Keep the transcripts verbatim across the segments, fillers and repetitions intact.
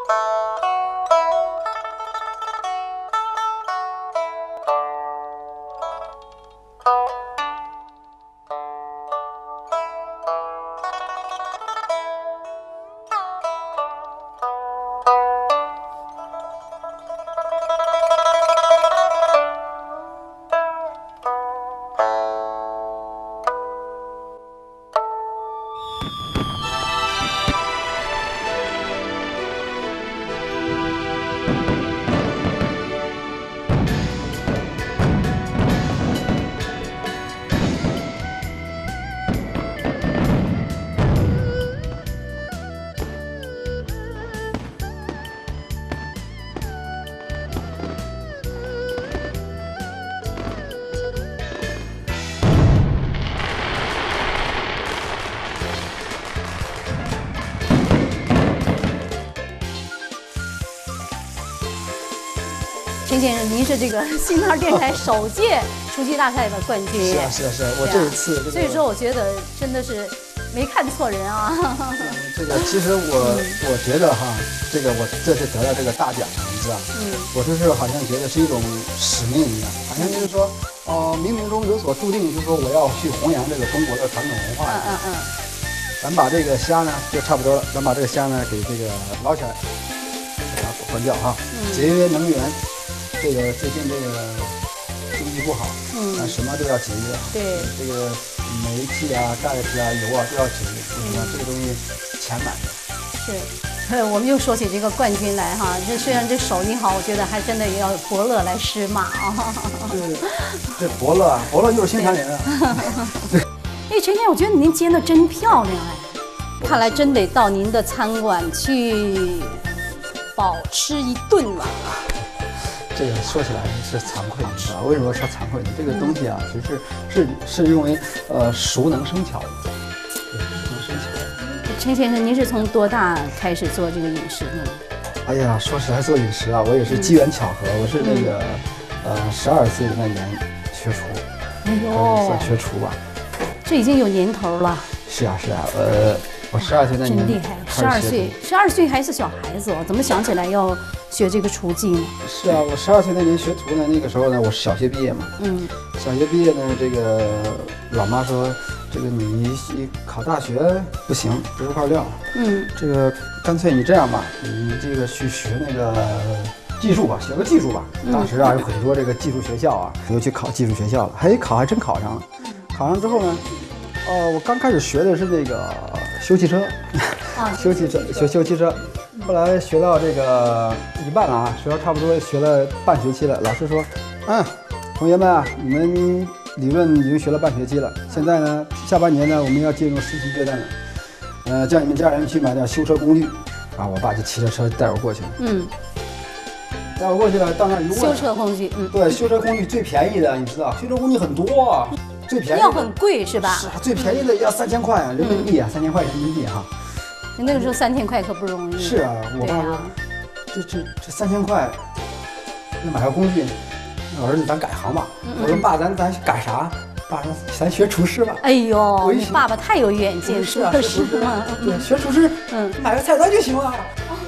陈先生，您是这个新唐电台首届厨艺大赛的冠军。 是啊，是啊，是啊，我这一次、这个， 所以说我觉得真的是没看错人啊。 这个其实我、嗯、我觉得哈，这个我这次得到这个大奖，你知道，嗯，我就是好像觉得是一种使命一样，好像就是说，哦、呃，冥冥中有所注定，就是说我要去弘扬这个中国的传统文化。 嗯嗯嗯。 咱把这个虾呢就差不多了，咱把这个虾呢给这个捞起来，给它关掉哈，嗯、节约能源。这个最近这个经济不好，嗯，什么都要节约。 对， 这个煤气啊、钙质啊、油啊都要节约。为什么？这个东西钱买的。 是，我们又说起这个冠军来哈，这虽然这手艺好，我觉得还真的也要伯乐来施马啊。 对，这伯乐啊，伯乐就是新唐人啊。对。 哎，陈先生，我觉得您煎的真漂亮哎，看来真得到您的餐馆去饱吃一顿了。 这个说起来是惭愧，你知道为什么说惭愧呢？这个东西啊，其实是是因为呃熟能生巧的，对，熟能生巧。 陈先生，您是从多大开始做这个饮食呢？ 哎呀，说起来做饮食啊，我也是机缘巧合，嗯、我是那个、嗯、呃十二岁那年学厨， 哎呦， 算学厨吧， 这已经有年头了。 是啊是啊，呃，我十二岁那年真厉害，十二岁，十二岁还是小孩子哦，怎么想起来要学这个厨技呢？ 是啊，我十二岁那年学徒呢，那个时候呢，我是小学毕业嘛。嗯。小学毕业呢，这个老妈说，这个你考大学不行，不是块料。嗯。这个干脆你这样吧，你这个去学那个技术吧，学个技术吧。嗯、当时啊，有很多这个技术学校啊，我就去考技术学校了。嘿，考还真考上了。考上之后呢，哦，我刚开始学的是那个修汽车，啊，修汽车，学修汽车。后来学到这个一半了啊，学到差不多学了半学期了。老师说，嗯，同学们啊，你们理论已经学了半学期了，现在呢，下半年呢，我们要进入实习阶段了。呃，叫你们家人去买点修车工具。啊，我爸就骑着车带我过去了。嗯，带我过去了，到那儿一问， 修车工具，嗯， 对，修车工具最便宜的，你知道，修车工具很多啊，最便宜要很贵是吧？ 是啊，最便宜的要三千块啊，人民币啊，三千块人民币哈。 那个时候三千块可不容易。 是啊，我爸说，这这这三千块，那买个工具，儿子咱改行吧。嗯嗯我说爸，咱咱改啥？爸说咱学厨师吧。 哎呦，你爸爸太有远见， 是啊，学厨师嘛。 对，学厨师，嗯，买个菜单就行了。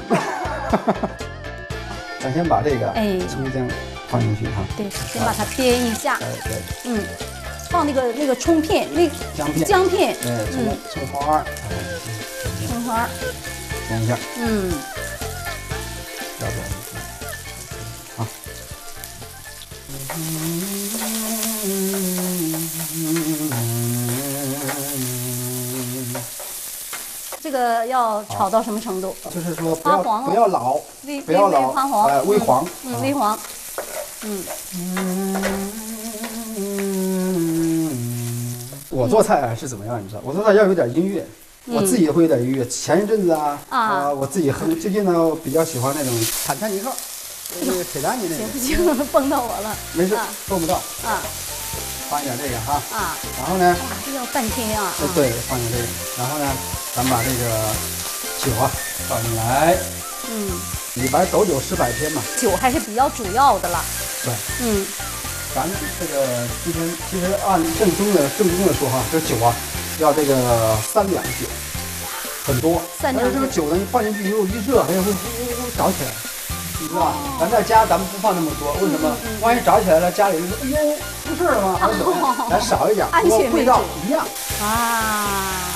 咱先把这个哎葱姜放进去哈。 对，先把它煸一下。 哎对。 嗯，放那个那个葱片，那姜片。 姜片。 哎，葱葱花。 葱花， 煸一下， 嗯， 要不然，好， 这个要炒到什么程度？ 就是说不要不要老， 微不要老， 发黄， 哎，微黄， 嗯，微黄，嗯。 我做菜是怎么样？你知道，我做菜要有点音乐。我自己也会有点音乐。前一阵子啊，啊，我自己很最近呢，我比较喜欢那种坦坦尼克，那个铁达尼那个。 行不行？蹦到我了。 没事，蹦不到。啊，放一点这个哈。啊。然后呢？ 哇，这要半天啊。 对，放点这个。然后呢，咱把这个酒啊倒进来。嗯。李白斗酒诗百篇嘛。 酒还是比较主要的了。 对。嗯。咱这个今天其实按正宗的正宗的说哈，这酒啊。要这个三两酒， 很多。 散酿但是这个酒呢，你放进去以后一热，它就会呼呼呼着起来，你知道吧？咱在家咱们不放那么多，为什么？万一着起来了，家里人说哎呦出事了吗？还是怎么样？咱少一点，不过味道一样啊。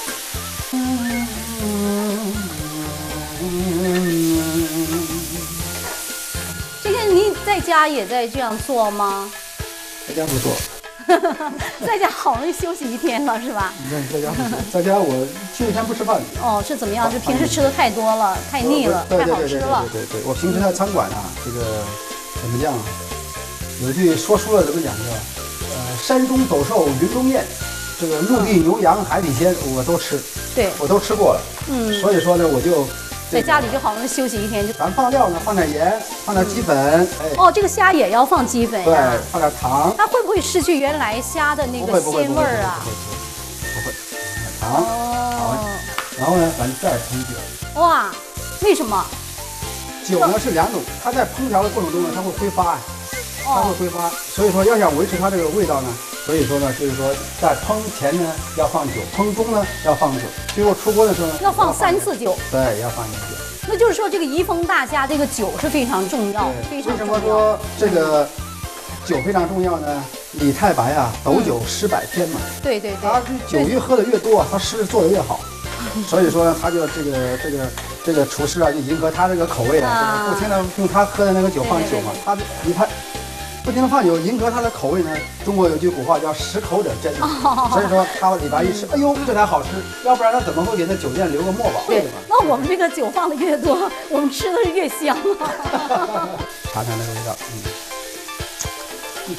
这个你在家也在这样做吗？ 在家不做。 在家好容易休息一天了，是吧？ 在在家不做，在家我就一天不吃饭。 哦，是怎么样？是平时吃的太多了，太腻了，太好吃了。 对对对对，我平时在餐馆啊，这个怎么讲啊？有句说书的怎么讲叫，呃，山中走兽，云中雁，这个陆地牛羊海底鲜我都吃， 对， 我都吃过了。嗯，所以说呢，我就。 在家里就好容易休息一天，就咱放料呢，放点盐，放点鸡粉。哎， 哦，这个虾也要放鸡粉呀？ 对，放点糖。 它会不会失去原来虾的那个鲜味儿啊？ 不会，糖。哦。然后呢，咱再烹酒。 哇，为什么？ 酒呢是两种，它在烹调的过程中呢，它会挥发，它会挥发。所以说，要想维持它这个味道呢，所以说呢，就是说在烹前呢要放酒，烹中呢要放酒，最后出锅的时候呢要放三次酒。 对，要放一次酒。 那就是说，这个怡丰大家这个酒是非常重要，非常重要。 为什么说这个酒非常重要呢？李太白啊，斗酒诗百篇嘛。 对对对。 他是酒越喝的越多，他诗做的越好。所以说呢，他就这个这个这个厨师啊，就迎合他这个口味啊，不停的用他喝的那个酒放酒嘛。他李太不停的放酒，迎合他的口味呢。中国有句古话叫食口者真，所以说他李白一吃，哎呦这才好吃，要不然他怎么会给那酒店留个墨宝？ 对，那我们这个酒放的越多，我们吃的是越香。 尝尝那个味道，嗯，嗯，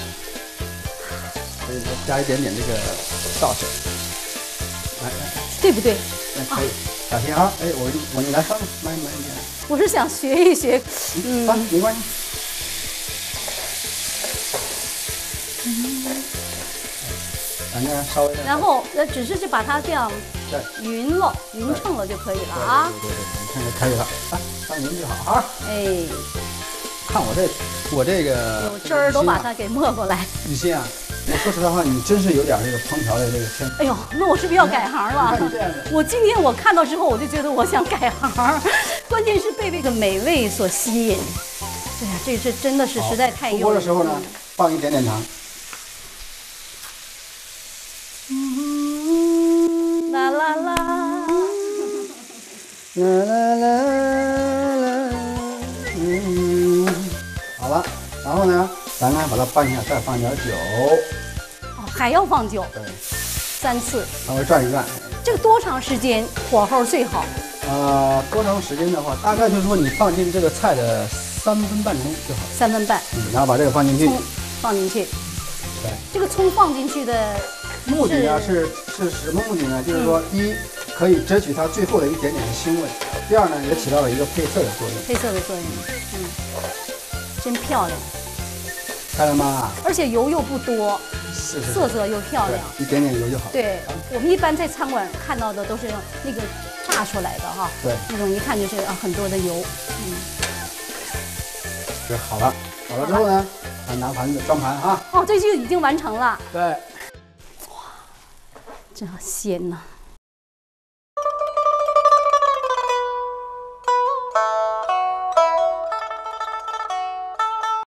所以说加一点点这个绍兴，来来， 对不对？ 那可以，小心啊！哎，我我你来翻，慢慢一点。 我是想学一学， 嗯，翻没关系。咱呢稍微， 然后呃，只是就把它这样匀了、匀称了就可以了啊。 对对对，你看就可以了，啊，当匀就好啊。 哎， 看我这，我这个有汁儿都把它给没过来。 雨欣啊，我说实在话，你真是有点这个烹调的这个天赋。 哎呦，那我是不是要改行了？我今天我看到之后，我就觉得我想改行，关键是被这个美味所吸引。哎呀，这是真的是实在太诱人了。出锅的时候呢，放一点点糖。 啦啦啦， 啦啦啦啦，嗯，好了，然后呢，咱呢把它拌一下，再放点酒。 哦，还要放酒。 对， 三次。 稍微转一转。 这个多长时间火候最好？ 呃，多长时间的话，大概就是说你放进这个菜的三分半钟就好。 三分半。 嗯，然后把这个放进去。 葱放进去。 对。 这个葱放进去的。 目的呢是是什么目的呢？就是说，一可以遮取它最后的一点点的腥味；第二呢，也起到了一个配色的作用。 配色的作用，嗯，真漂亮， 看了吗？ 而且油又不多， 是是， 色泽又漂亮， 一点点油就好。 对，我们一般在餐馆看到的都是那个炸出来的哈， 对， 那种一看就是啊很多的油，嗯， 这好了，好了之后呢，咱拿盘子装盘啊。 哦，这就已经完成了。 对。 真鲜呐！